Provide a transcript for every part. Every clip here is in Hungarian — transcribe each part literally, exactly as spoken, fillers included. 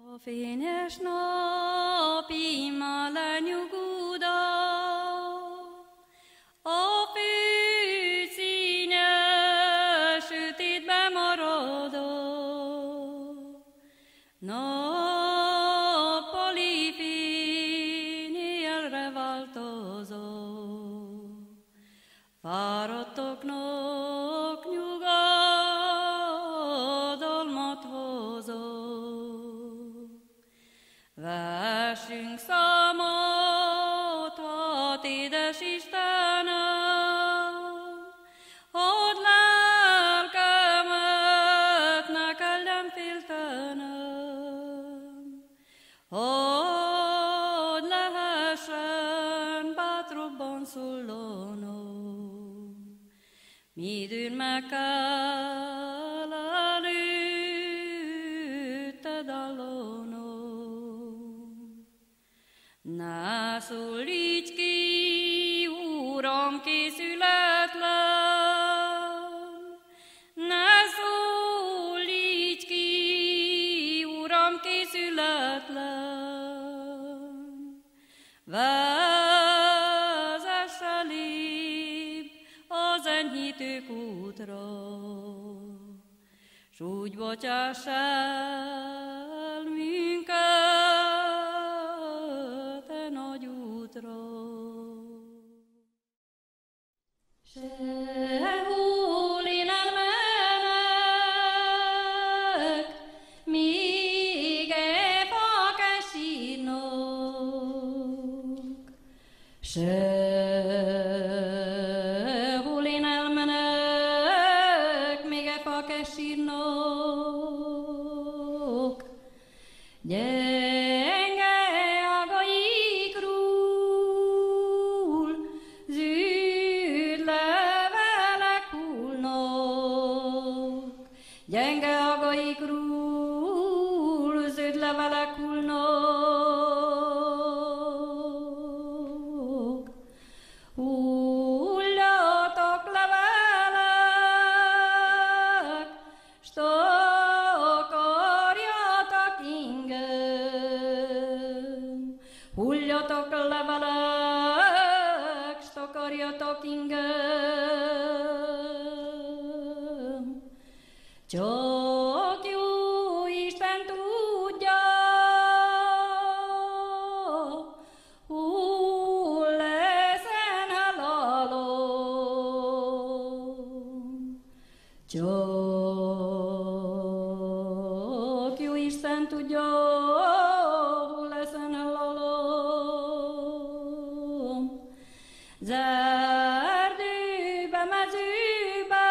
A fényes nap immár lenyugud, a fűszíne sötétbe marad, nappali fény éjjelre változó, fáradtoknak nyugodalmat hozó. Vessünk számot, hát édes Istenem, hadd lelkemet ne kelljen féltenem, hadd lehessen bátrabban szóllanom, midőn meg kell előtted állanom. Ne szólíts ki, Uram, készületlen, ne szólíts ki, Uram, készületlen, vezess elébb az enyhítők útra, s úgy bocsáss el minket nagy útra. Sehol én elmenek, míg e fák sírnak. Sehol én elmenek, míg e fák sírnak. Gyenge ágaikról zöld levelek hullnak. Gyenge ágaikról zöld levelek hullnak. Hulljatok levelek, s takarjatok ingem. Hulljatok levelek, s takarjatok ingem. Csak jó Isten tudja, hol leszen halálom. Csak jó Isten tudja, hol leszen halálom. Zerdőbe, mezőbe,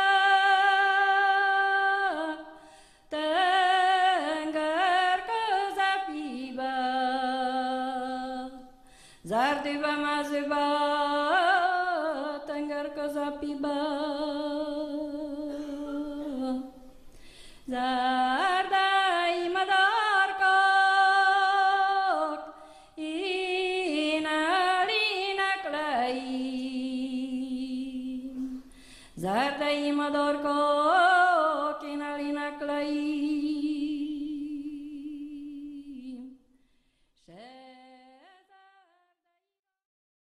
tenger közepébe. Zerdőbe, mezőbe, tenger közepébe. Zerdei madárkák énelénekleim. Zerdei madárkák énelénekleim.